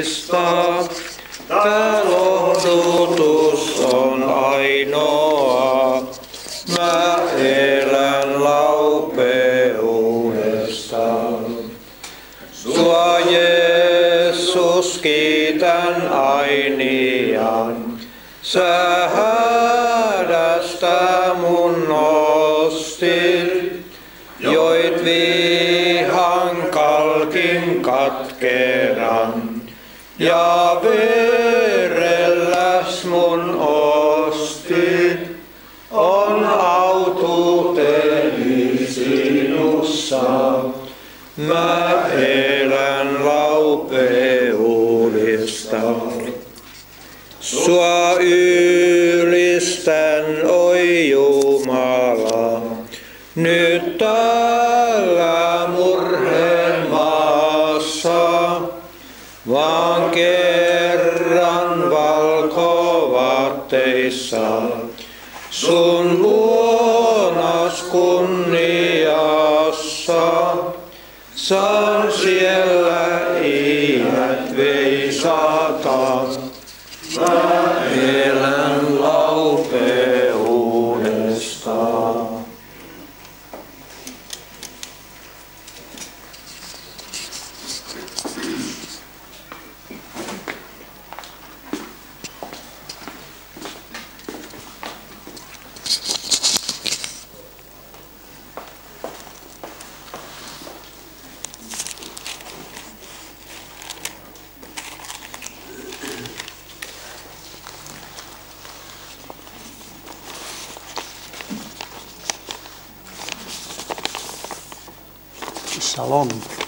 muistaa. Tää lohdutus on ainoa. Mä elän laupeudesta. Sua Jeesus kiitän ainian. Sä hädästä mun nostit. Joit vihan kalkin katkeran. Ja verelläs mun ostit. On aututeni sinussa. Mä elän laupeudesta. Sua ylistän, oi Jumala, nyt täällä murheen maassa, vaan kerran valkovaatteissa sun luonas kunniassa. Saan siellä iät veisata, mä elän laupeudesta. Shalom.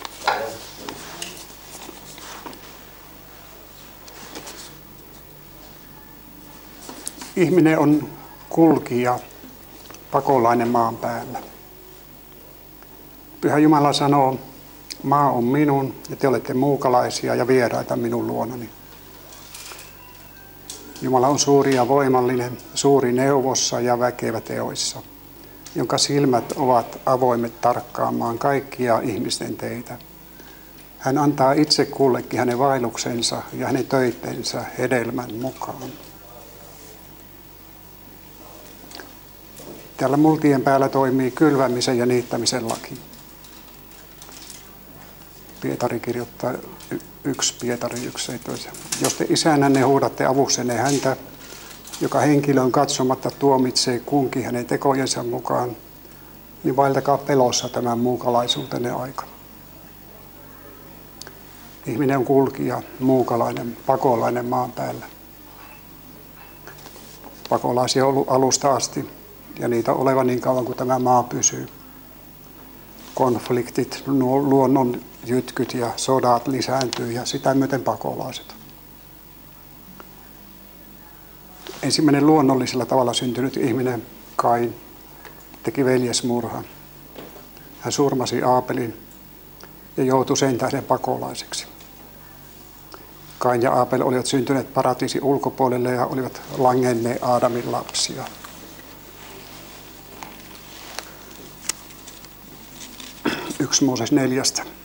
Ihminen on kulkija, pakolainen maan päällä. Pyhä Jumala sanoo, maa on minun ja te olette muukalaisia ja vieraita minun luonani. Jumala on suuri ja voimallinen, suuri neuvossa ja väkevä teoissa, jonka silmät ovat avoimet tarkkaamaan kaikkia ihmisten teitä. Hän antaa itse kullekin hänen vaelluksensa ja hänen töitensä hedelmän mukaan. Tällä multien päällä toimii kylvämisen ja niittämisen laki. Pietari kirjoittaa 1 Pietari 1:17. Jos te isänänne huudatte avuksenne häntä, joka henkilön katsomatta tuomitsee kunkin hänen tekojensa mukaan, niin vaeltakaa pelossa tämän muukalaisuutenne aikana. Ihminen on kulkija, muukalainen, pakolainen maan päällä. Pakolaisia on ollut alusta asti, ja niitä on oleva niin kauan kuin tämä maa pysyy. Konfliktit, luonnon jytkyt ja sodat lisääntyy, ja sitä myöten pakolaiset. Ensimmäinen luonnollisella tavalla syntynyt ihminen, Kain, teki veljesmurhan. Hän surmasi Aapelin ja joutui sen tähden pakolaiseksi. Kain ja Aapel olivat syntyneet paratiisin ulkopuolelle ja olivat langenneet Aadamin lapsia. Yksi Mooses 4.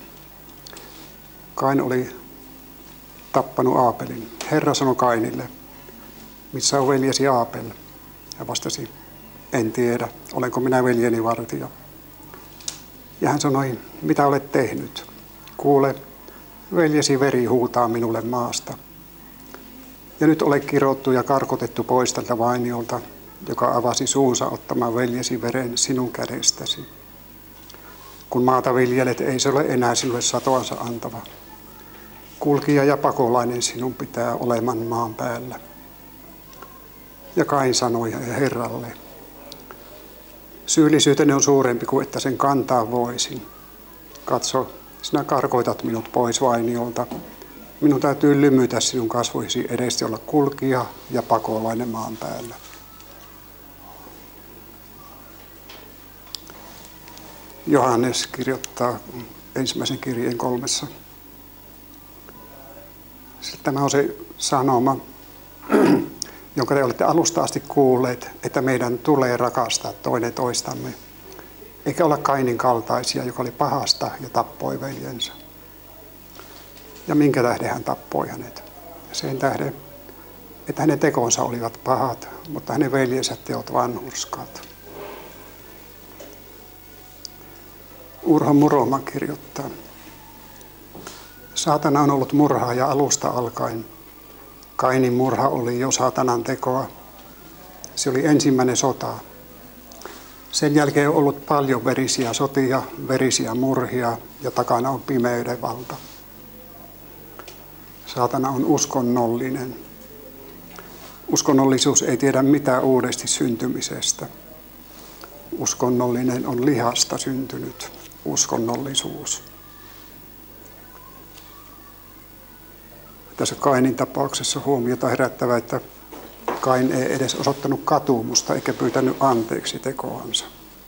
Kain oli tappanut Aapelin. Herra sanoi Kainille, missä on veljesi Aapel? Hän vastasi, en tiedä, olenko minä veljeni vartija. Ja hän sanoi, mitä olet tehnyt? Kuule, veljesi veri huutaa minulle maasta. Ja nyt olet kirottu ja karkotettu pois tältä vainiolta, joka avasi suunsa ottamaan veljesi veren sinun kädestäsi. Kun maata viljelet, ei se ole enää sinulle satoansa antava. Kulkija ja pakolainen sinun pitää oleman maan päällä. Ja Kain sanoi Herralle, syyllisyyteni on suurempi kuin että sen kantaa voisin. Katso, sinä karkoitat minut pois vainiolta. Minun täytyy lymytä sinun kasvoisi edestä olla kulkija ja pakolainen maan päällä. Johannes kirjoittaa ensimmäisen kirjeen 3. Tämä on se sanoma, jonka te olette alusta asti kuulleet, että meidän tulee rakastaa toinen toistamme, eikä olla Kainin kaltaisia, joka oli pahasta ja tappoi veljensä. Ja minkä tähden hän tappoi hänet? Sen tähden, että hänen tekonsa olivat pahat, mutta hänen veljensä teot vanhurskaat. Urho Muroman kirjoittaa: saatana on ollut murhaaja alusta alkaen. Kainin murha oli jo saatanan tekoa. Se oli ensimmäinen sota. Sen jälkeen on ollut paljon verisiä sotia, verisiä murhia ja takana on pimeyden valta. Saatana on uskonnollinen. Uskonnollisuus ei tiedä mitään uudesti syntymisestä. Uskonnollinen on lihasta syntynyt uskonnollisuus. Tässä Kainin tapauksessa huomiota herättävä, että Kain ei edes osoittanut katumusta eikä pyytänyt anteeksi tekoansa.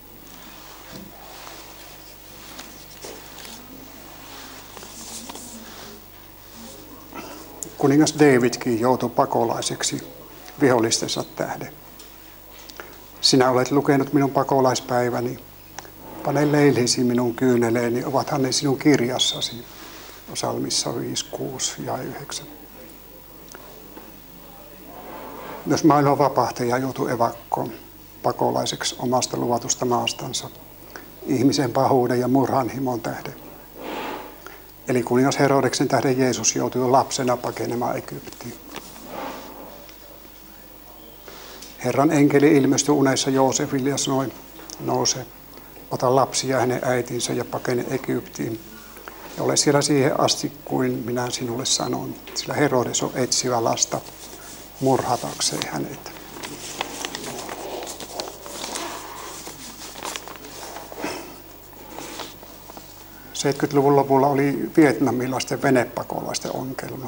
Kuningas Davidkin joutui pakolaiseksi vihollistensa tähden. Sinä olet lukenut minun pakolaispäiväni. Pane leilisi minun kyyneleeni, ovathan ne sinun kirjassasi. Psalmissa 5, 6 ja 9. Myös maailman vapahtaja joutui evakkoon pakolaiseksi omasta luvatusta maastansa ihmisen pahuuden ja murhanhimon tähden. Eli kuningas Herodeksen tähden Jeesus joutui lapsena pakenemaan Egyptiin. Herran enkeli ilmestyi unessa Joosefille ja sanoi: nouse, ota lapsi ja hänen äitinsä ja pakene Egyptiin. Ja ole siellä siihen asti, kuin minä sinulle sanon, sillä Herodes on etsivä lasta murhatakseen hänet. '70-luvun lopulla oli vietnamilaisten venepakolaisten ongelma.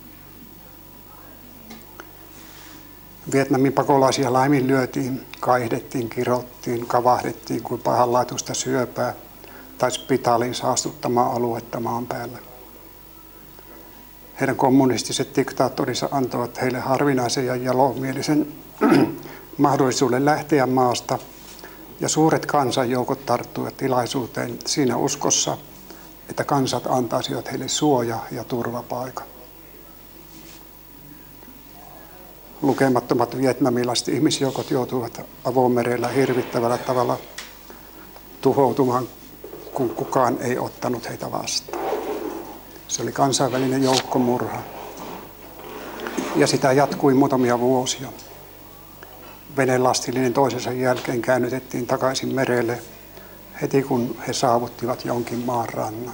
Vietnamin pakolaisia laiminlyötiin, kaihdettiin, kirottiin, kavahdettiin kuin pahanlaatuista syöpää tai spitaalin saastuttamaa aluetta maan päällä. Heidän kommunistiset diktaattorinsa antoivat heille harvinaisen ja jalomielisen mahdollisuuden lähteä maasta, ja suuret kansanjoukot tarttuivat tilaisuuteen siinä uskossa, että kansat antaisivat heille suoja ja turvapaikan. Lukemattomat vietnamilaiset ihmisjoukot joutuivat avomerellä hirvittävällä tavalla tuhoutumaan, kun kukaan ei ottanut heitä vastaan. Se oli kansainvälinen joukkomurha. Ja sitä jatkui muutamia vuosia. Venelastillinen toisensa jälkeen käännytettiin takaisin merelle heti kun he saavuttivat jonkin maan rannan.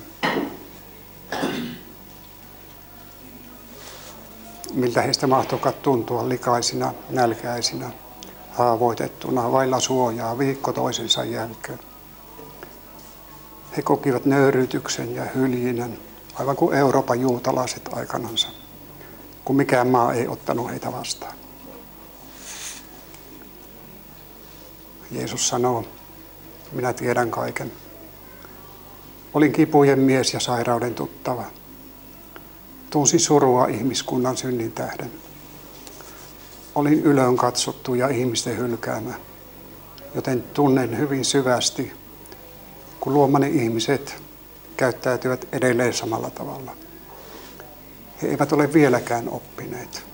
Miltä heistä mahtoikaan tuntua likaisina, nälkäisinä, haavoitettuna, vailla suojaa viikko toisensa jälkeen. He kokivat nöyryytyksen ja hyljinän, aivan kuin Euroopan juutalaiset aikanansa, kun mikään maa ei ottanut heitä vastaan. Jeesus sanoo: minä tiedän kaiken. Olin kipujen mies ja sairauden tuttava. Tunsin surua ihmiskunnan synnin tähden. Olin ylöön katsottu ja ihmisten hylkäämä, joten tunnen hyvin syvästi, kun luomani ihmiset käyttäytyvät edelleen samalla tavalla. He eivät ole vieläkään oppineet.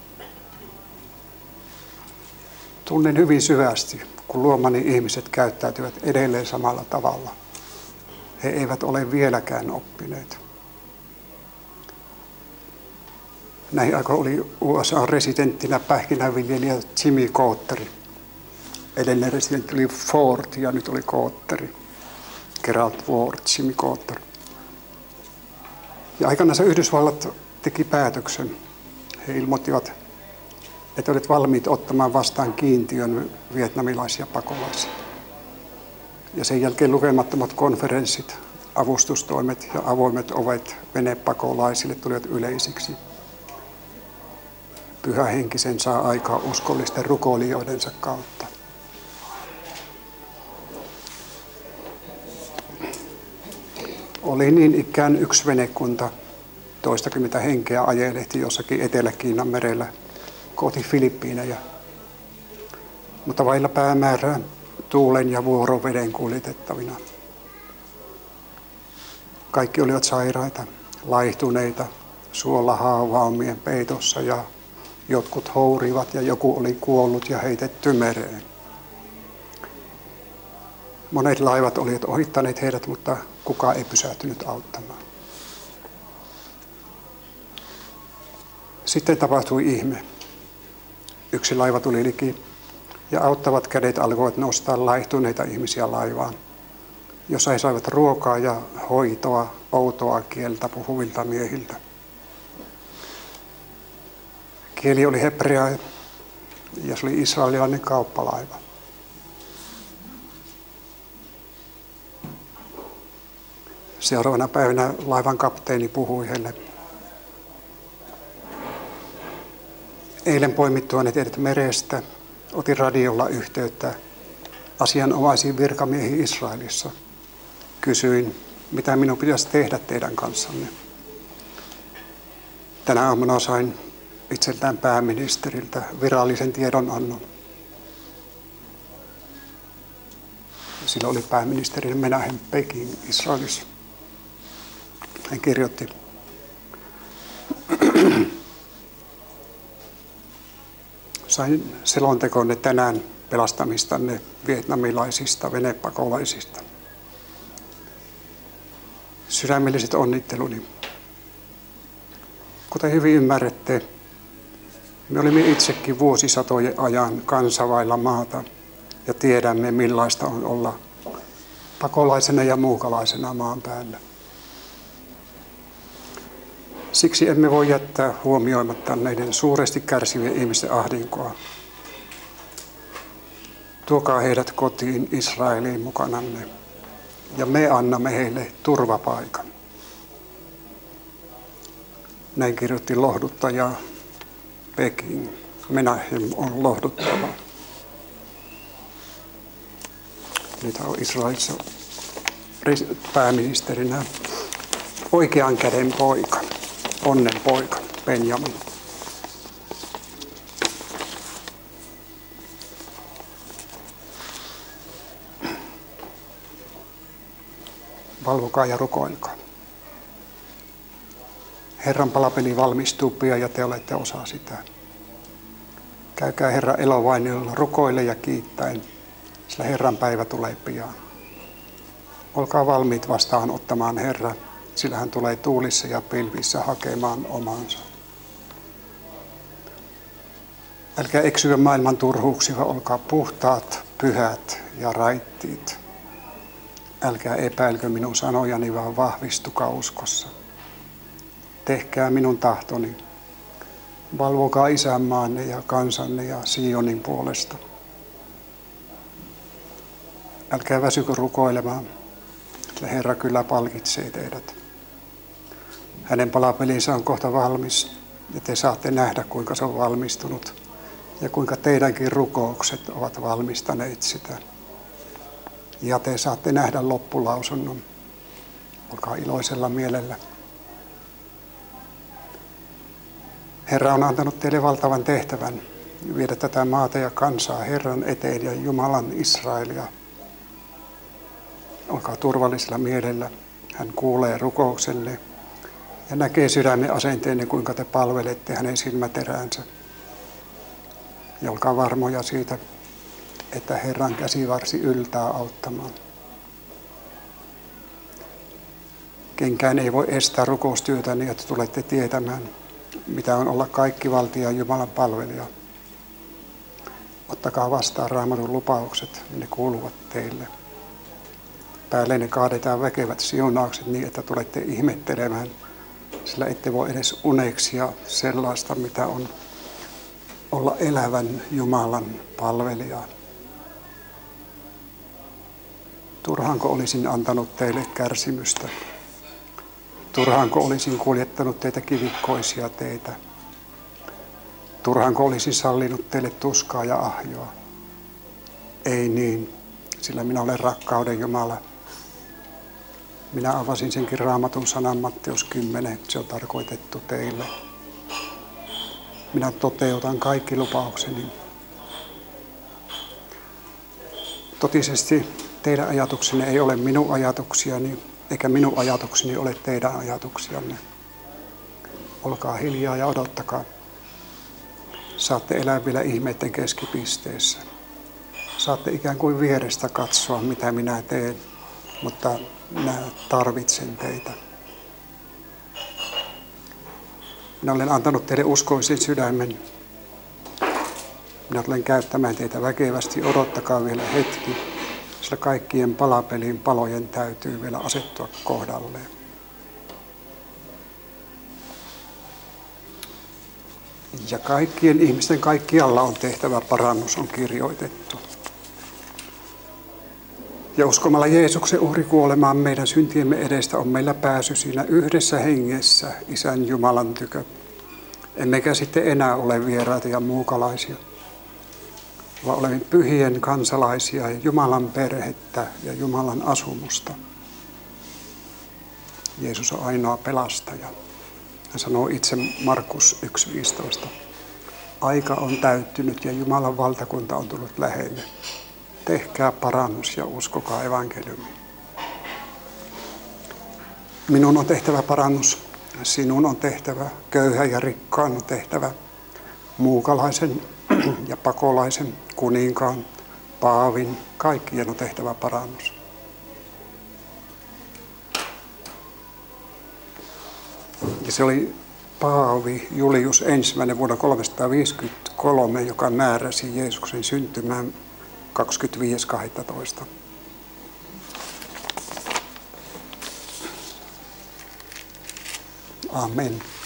Tunnen hyvin syvästi, kun luomani ihmiset käyttäytyvät edelleen samalla tavalla. He eivät ole vieläkään oppineet. Näihin aikoihin oli USA-residenttinä pähkinänviljelijä Jimmy Carter. Edellinen residentti oli Ford ja nyt oli Carter. Gerald Ford, Jimmy Carter. Ja aikanaan Yhdysvallat teki päätöksen. He ilmoittivat, että olivat valmiit ottamaan vastaan kiintiön vietnamilaisia pakolaisia. Ja sen jälkeen lukemattomat konferenssit, avustustoimet ja avoimet ovet venepakolaisille tulivat yleisiksi. Pyhä Henki sen saa aikaa uskollisten rukoilijoidensa kautta. Oli niin ikään yksi venekunta, toistakymmentä henkeä ajelehti jossakin Etelä-Kiinan merellä kohti Filippiinejä, mutta vailla päämäärää tuulen ja vuoroveden kuljetettavina. Kaikki olivat sairaita, laihtuneita suolahaavaumien peitossa ja jotkut hourivat ja joku oli kuollut ja heitetty mereen. Monet laivat olivat ohittaneet heidät, mutta kukaan ei pysähtynyt auttamaan. Sitten tapahtui ihme. Yksi laiva tuli liki ja auttavat kädet alkoivat nostaa laihtuneita ihmisiä laivaan, jossa he saivat ruokaa ja hoitoa outoa kieltä puhuvilta miehiltä. Kieli oli hebreaa ja se oli israelilainen kauppalaiva. Seuraavana päivänä laivan kapteeni puhui heille: eilen poimittuani teidät merestä otin radiolla yhteyttä asianomaisiin virkamiehiin Israelissa. Kysyin, mitä minun pitäisi tehdä teidän kanssanne. Tänä aamuna sain itseltään pääministeriltä virallisen tiedonannon. Silloin oli pääministeri Menahem Begin Israelissa. Hän kirjoitti: sain selontekonne tänään pelastamistanne vietnamilaisista venepakolaisista. Sydämelliset onnitteluni. Kuten hyvin ymmärrätte, me olimme itsekin vuosisatojen ajan kansa vailla maata ja tiedämme, millaista on olla pakolaisena ja muukalaisena maan päällä. Siksi emme voi jättää huomioimatta näiden suuresti kärsivien ihmisten ahdinkoa. Tuokaa heidät kotiin Israeliin mukananne ja me annamme heille turvapaikan. Näin kirjoitti lohduttaja Begin. Menahem on lohduttava. Nyt on Israelissa pääministerinä oikean käden poika, onnen poika, Benjamin. Valvokaa ja rukoilkaa. Herran palapeli valmistuu pian ja te olette osa sitä. Käykää Herran elovainiolla rukoille ja kiittäen, sillä Herran päivä tulee pian. Olkaa valmiit vastaanottamaan Herra, sillä hän tulee tuulissa ja pilvissä hakemaan omansa. Älkää eksyä maailman turhuuksilla, olkaa puhtaat, pyhät ja raittiit. Älkää epäilkö minun sanojani, vaan vahvistukaa uskossa. Tehkää minun tahtoni. Valvokaa isänmaanne ja kansanne ja Sionin puolesta. Älkää väsykö rukoilemaan, sillä Herra kyllä palkitsee teidät. Hänen palapelinsä on kohta valmis, ja te saatte nähdä, kuinka se on valmistunut, ja kuinka teidänkin rukoukset ovat valmistaneet sitä. Ja te saatte nähdä loppulausunnon. Olkaa iloisella mielellä. Herra on antanut teille valtavan tehtävän viedä tätä maata ja kansaa Herran eteen ja Jumalan Israelia. Olkaa turvallisella mielellä. Hän kuulee rukouksenne ja näkee sydämen asenteenne, kuinka te palvelette hänen silmäteräänsä. Ja olkaa varmoja siitä, että Herran käsivarsi yltää auttamaan. Kenkään ei voi estää rukoustyötä niin, että tulette tietämään, mitä on olla kaikkivaltiaan Jumalan palvelija. Ottakaa vastaan Raamatun lupaukset, ne kuuluvat teille. Päälle ne kaadetaan väkevät siunaukset niin, että tulette ihmettelemään, sillä ette voi edes uneksia sellaista, mitä on olla elävän Jumalan palvelija. Turhaanko olisin antanut teille kärsimystä? Turhaanko olisin kuljettanut teitä kivikkoisia teitä? Turhaanko olisin sallinut teille tuskaa ja ahjoa? Ei niin, sillä minä olen rakkauden Jumala. Minä avasin senkin Raamatun sanan Matteus 10, se on tarkoitettu teille. Minä toteutan kaikki lupaukseni. Totisesti teidän ajatuksenne ei ole minun ajatuksiani, eikä minun ajatukseni ole teidän ajatuksianne. olkaa hiljaa ja odottakaa. Saatte elää vielä ihmeiden keskipisteessä. Saatte ikään kuin vierestä katsoa, mitä minä teen, mutta minä tarvitsen teitä. Minä olen antanut teille uskollisen sydämen. Minä tulen käyttämään teitä väkevästi. Odottakaa vielä hetki, sillä kaikkien palapelin palojen täytyy vielä asettua kohdalleen. Ja kaikkien ihmisten kaikkialla on tehtävä parannus, on kirjoitettu. Ja uskomalla Jeesuksen uhrikuolemaan meidän syntiemme edestä on meillä pääsy siinä yhdessä hengessä Isän Jumalan tykö. Emmekä sitten enää ole vieraita ja muukalaisia, vaan olemme pyhien kansalaisia ja Jumalan perhettä ja Jumalan asumusta. Jeesus on ainoa pelastaja. Hän sanoo itse Markus 1.15. Aika on täyttynyt ja Jumalan valtakunta on tullut lähelle. Tehkää parannus ja uskokaa evankeliumiin. Minun on tehtävä parannus, sinun on tehtävä, köyhän ja rikkaan on tehtävä, muukalaisen ja pakolaisen, kuninkaan, paavin, kaikkien on tehtävä parannus. Ja se oli Paavi Julius I vuonna 353, joka määräsi Jeesuksen syntymään 25.12. Amen.